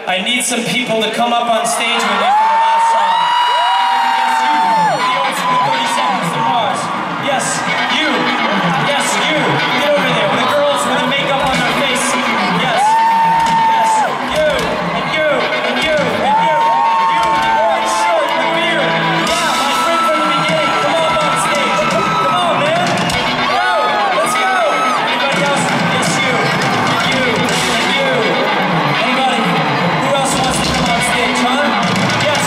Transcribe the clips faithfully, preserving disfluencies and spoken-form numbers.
I need some people to come up on stage with me for the last song. Yes, you. The old school thirty seconds to Mars. Yes, you. Yes, you. Get over there. The girls with the makeup on their face. Yes. Yes. You. And you. And you. And you. You. The orange shirt. The beard. Yeah, my friend from the beginning. Come up on stage. Come on, man. Go. Let's go. Anybody else? Yes, you. And you. And you. Anybody? Who else wants to come on stage, huh? Yes.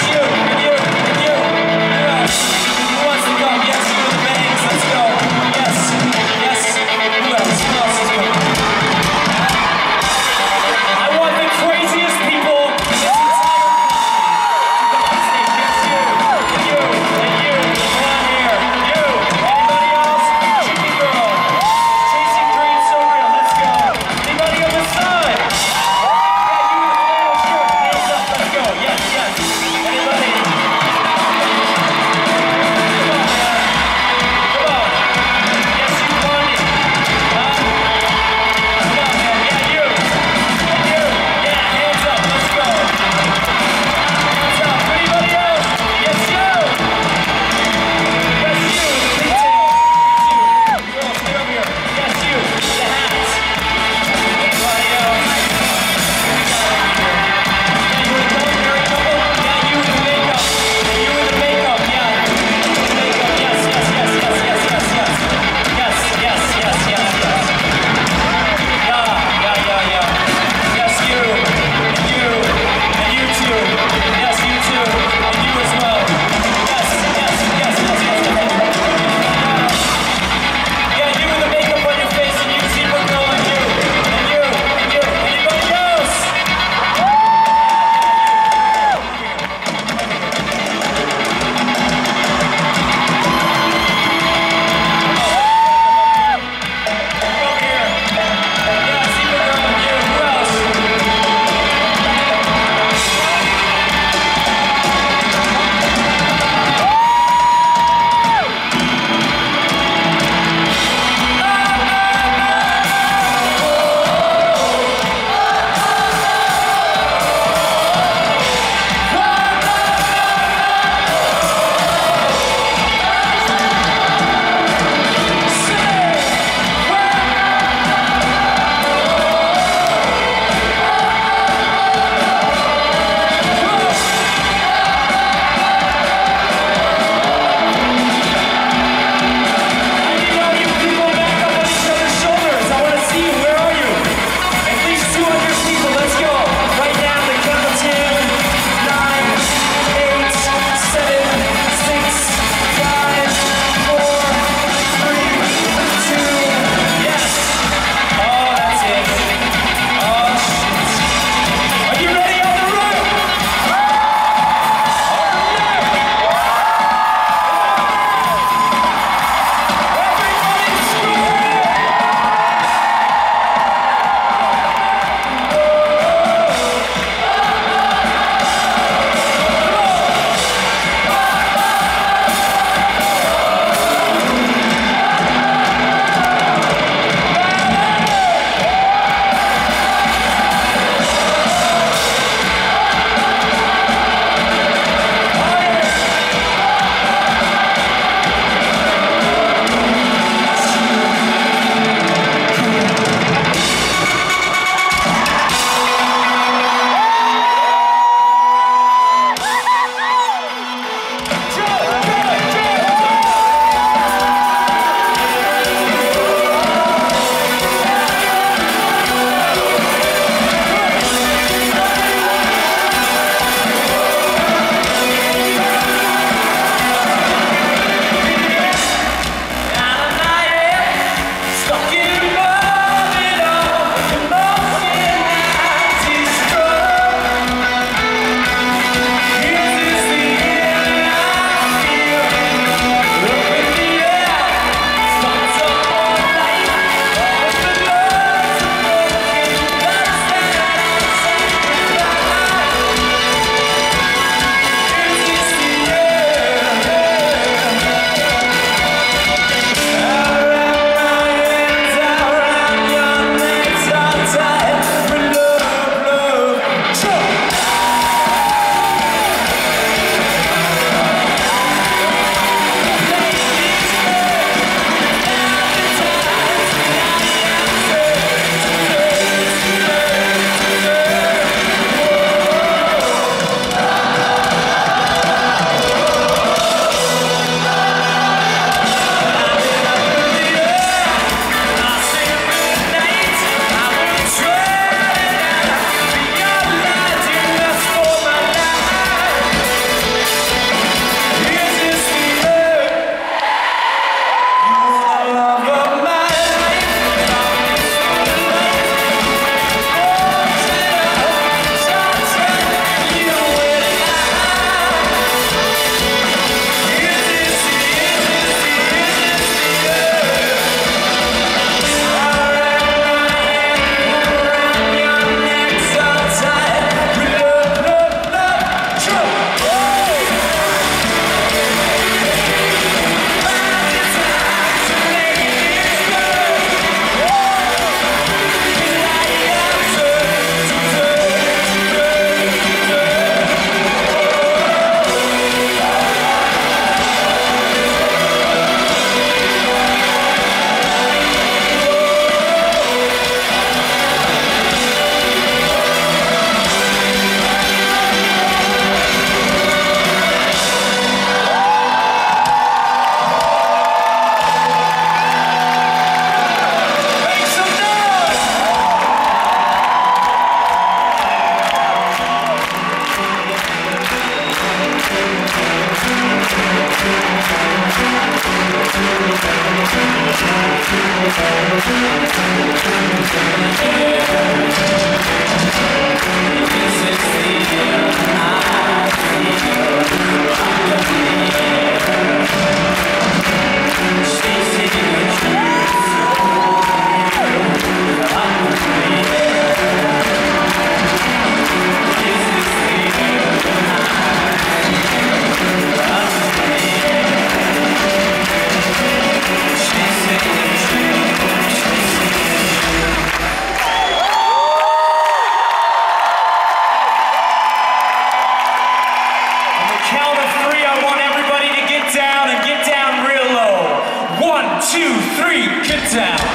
Count of three, I want everybody to get down and get down real low. One, two, three, get down.